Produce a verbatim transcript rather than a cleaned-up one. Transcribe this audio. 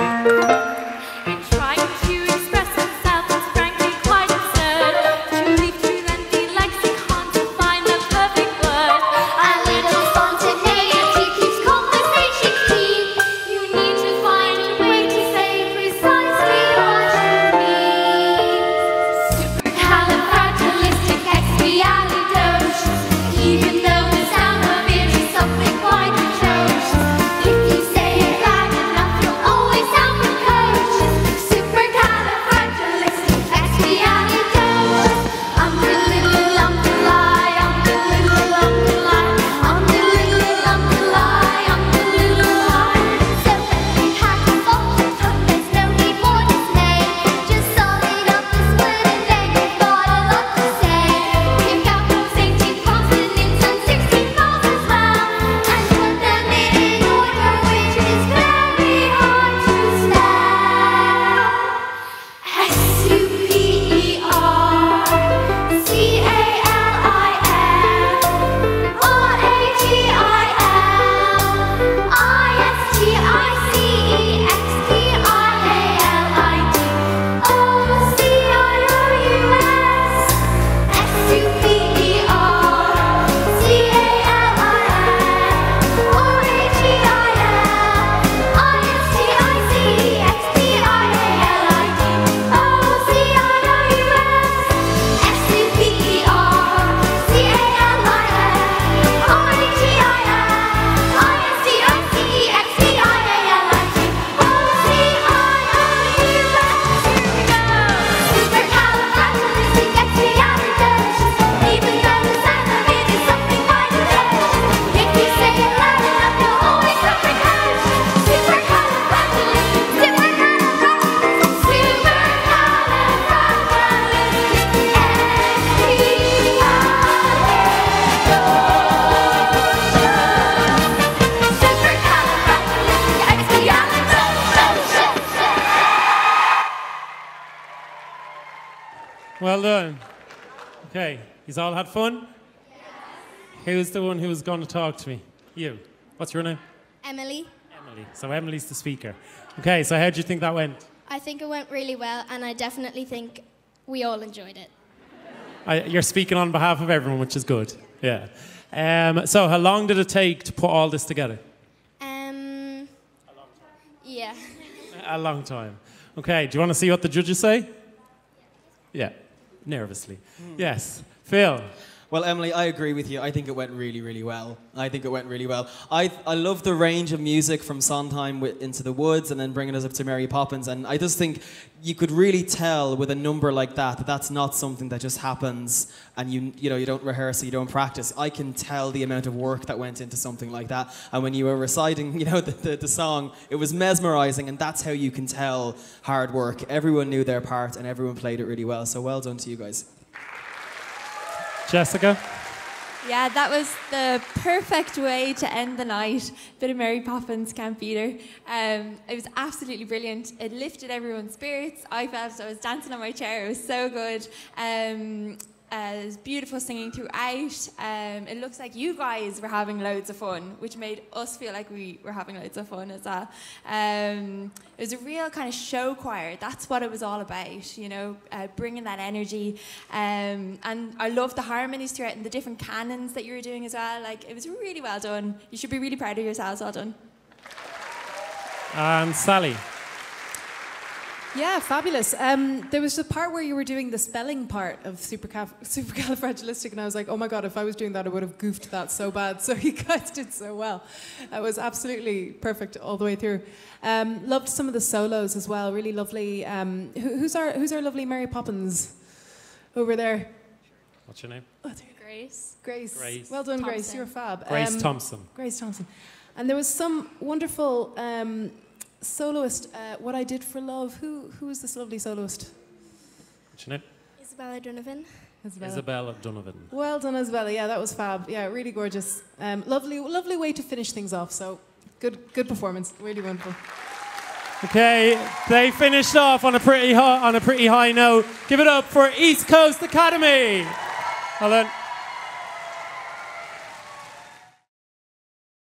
Well done. Okay, you've all had fun? Yes. Who's the one who's going to talk to me? You. What's your name? Emily. Emily. So Emily's the speaker. Okay, so how do you think that went? I think it went really well, and I definitely think we all enjoyed it. I, you're speaking on behalf of everyone, which is good. Yeah. Um, so how long did it take to put all this together? Um. A long time. Yeah. A long time. Okay, do you want to see what the judges say? Yeah. Nervously. Mm. Yes. Phil. Well, Emily, I agree with you. I think it went really, really well. I think it went really well. I I love the range of music from Sondheim with Into the Woods and then bringing us up to Mary Poppins. And I just think you could really tell with a number like that that that's not something that just happens and you you know you don't rehearse, you don't practice. I can tell the amount of work that went into something like that. And when you were reciting, you know, the, the, the song, it was mesmerizing, and that's how you can tell hard work. Everyone knew their part and everyone played it really well. So well done to you guys. Jessica? Yeah, that was the perfect way to end the night. Bit of Mary Poppins, can't beat her. Um, it was absolutely brilliant. It lifted everyone's spirits. I felt I was dancing on my chair. It was so good. Um, uh, it was beautiful singing throughout. Um, it looks like you guys were having loads of fun, which made us feel like we were having loads of fun as well. Um, it was a real kind of show choir. That's what it was all about, you know, uh, bringing that energy. Um, and I loved the harmonies throughout and the different canons that you were doing as well. Like, it was really well done. You should be really proud of yourselves. Well done. And Sally. Yeah, fabulous. Um, there was the part where you were doing the spelling part of supercaf- supercalifragilistic, and I was like, oh my God, if I was doing that, I would have goofed that so bad. So you guys did so well. It was absolutely perfect all the way through. Um, loved some of the solos as well. Really lovely. Um, who, who's our Who's our lovely Mary Poppins over there? What's your name? Oh, Grace. Grace. Grace. Well done, Thompson. Grace. You're fab. Grace Um, Thompson. Grace Thompson. And there was some wonderful um, soloist. Uh, What I Did for Love. Who Who was this lovely soloist? What's your name? Isabella Donovan. Isabella. Isabella Donovan. Well done, Isabella. Yeah, that was fab. Yeah, really gorgeous. Um, lovely, lovely way to finish things off. So, good, good performance. Really wonderful. Okay, they finished off on a pretty high, on a pretty high note. Give it up for East Coast Academy. Well done.